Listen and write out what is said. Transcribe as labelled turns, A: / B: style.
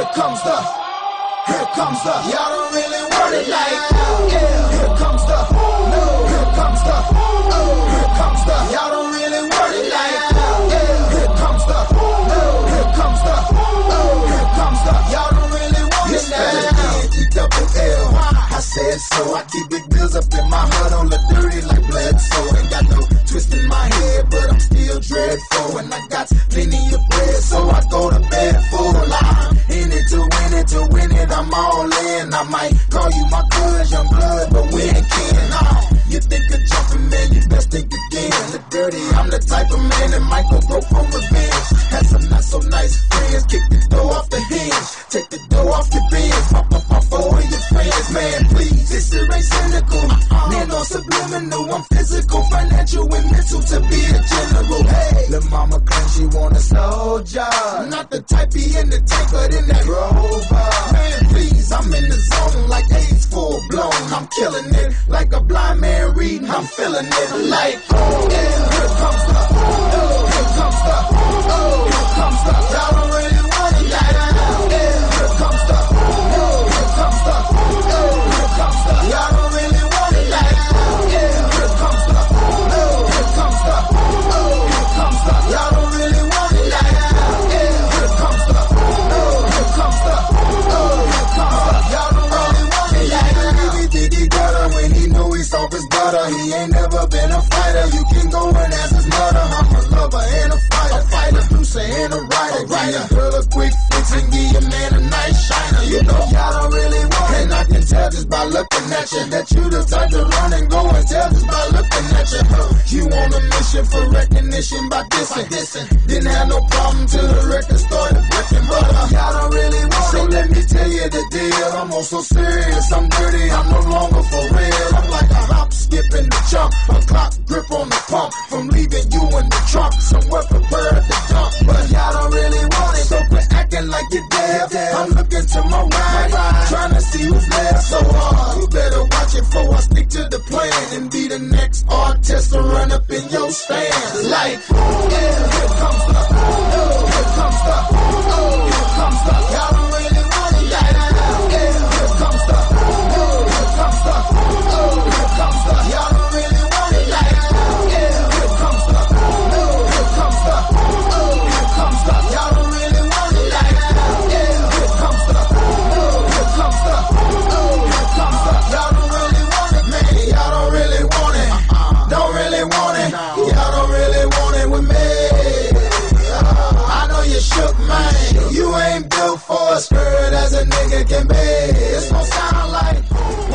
A: Here comes the, y'all don't really want it like, yeah. Here comes the, no. Here comes the, oh. Here comes the, y'all don't really want it like, yeah. Here comes the, no. Here comes the, oh. Here comes the, y'all don't really want it like, E-double-L. I said so, I keep big bills up in my hood on the dirty like Bledsoe. Ain't got no twist in my head, but I'm still dreadful. And I got plenty of bread, so I go to bed full. I'm in it to win it, I'm all in. I might call you my cuz, young blood, but we ain't kin. You think of jumping, man, you best think again. The dirty, I'm the type of man that might go broke for revenge. Had some not so nice friends, kick the door off the hinge. Take the door off your bins, pop four of your friends. Man, please, this shit ain't cynical. Man, no subliminal, I'm physical, financial, and mental to be a general. Hey, lil' mama claims she want a slow job. Not the type be in the tank, but in that Rover. Man, please, I'm in the zone like AIDS full blown. I'm killing it like a blind man reading. I'm feeling it like, oh, yeah. Here comes the, oh, here comes the, oh, here comes the. Y'all don't really want it like, yeah. Here comes the, oh, here comes the, oh, here comes the. Y'all don't really want it like, yeah. Here comes the, oh, here comes the, oh, here comes the. Y'all don't really want it like, yeah. Here comes the, oh, here comes the, oh, here comes the. Y'all don't really want it like, he think he got her when he know he's off his butter. He ain't never been a fighter. You can go and ask his mother. I'm a lover and a fighter, producer and a writer. Give your girl a quick fix and give your man a nice shiner. You know y'all don't really want it, and I can tell just by looking at you that you the type to run and go and tell just by looking at you. You on a mission for recognition by dissing. Didn't have no problem till the record started breaking, but y'all don't really want it. So let me tell you the deal. I'm also serious, I'm dirty, I'm no longer for real. I'm like a hop, skip, and the jump, a clock grip on the pump. From leaving you in the trunk, somewhere prepared to dump. But y'all don't really want it, so quit acting like you're dead. I'm looking to my right, trying to see who's left. So you better watch it before I stick to the plan and be the next artist to run up in your stand. Like, yeah, here comes the, oh, here comes the, oh, here comes the. Y'all don't really want it like, yeah, here comes the, oh, here comes the, oh, here comes the. Y'all don't really want it like, yeah, here comes the, oh, here comes the, oh, here comes the. Y'all don't really want it like, yeah, here comes the, oh, here comes the, oh, here comes the. Y'all don't really want it, man. Y'all don't really want it. Don't really want it. Y'all don't really want it with me. I know you shook, man. You ain't built for a skirt as a nigga can be. It's gonna sound like